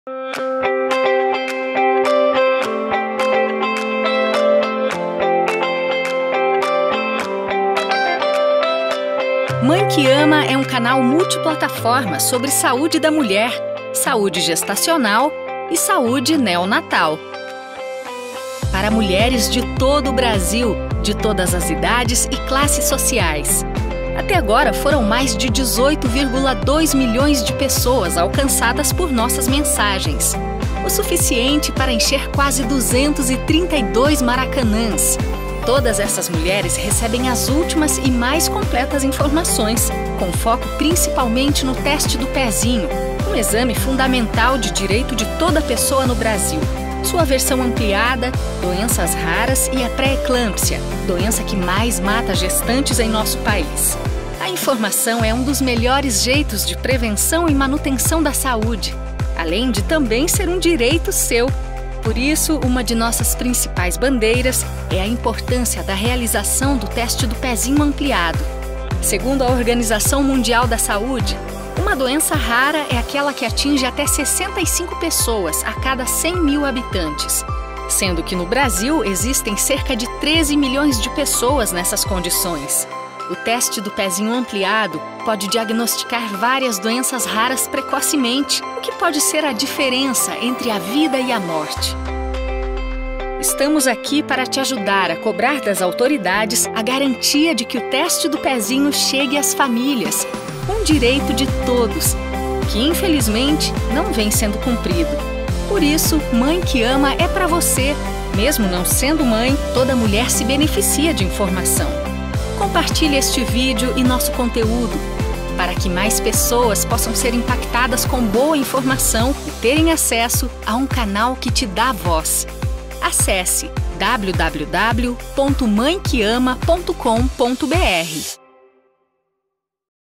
Mãe que Ama é um canal multiplataforma sobre saúde da mulher, saúde gestacional e saúde neonatal. Para mulheres de todo o Brasil, de todas as idades e classes sociais. Até agora foram mais de 18,2 milhões de pessoas alcançadas por nossas mensagens. O suficiente para encher quase 232 maracanãs. Todas essas mulheres recebem as últimas e mais completas informações, com foco principalmente no teste do pezinho, um exame fundamental de direito de toda pessoa no Brasil. Sua versão ampliada, doenças raras e a pré-eclâmpsia, doença que mais mata gestantes em nosso país. A informação é um dos melhores jeitos de prevenção e manutenção da saúde, além de também ser um direito seu. Por isso, uma de nossas principais bandeiras é a importância da realização do teste do pezinho ampliado. Segundo a Organização Mundial da Saúde, uma doença rara é aquela que atinge até 65 pessoas a cada 100 mil habitantes, sendo que no Brasil existem cerca de 13 milhões de pessoas nessas condições. O teste do pezinho ampliado pode diagnosticar várias doenças raras precocemente, o que pode ser a diferença entre a vida e a morte. Estamos aqui para te ajudar a cobrar das autoridades a garantia de que o teste do pezinho chegue às famílias, um direito de todos, que infelizmente não vem sendo cumprido. Por isso, Mãe que Ama é para você. Mesmo não sendo mãe, toda mulher se beneficia de informação. Compartilhe este vídeo e nosso conteúdo para que mais pessoas possam ser impactadas com boa informação e terem acesso a um canal que te dá voz. Acesse www.mãequeama.com.br.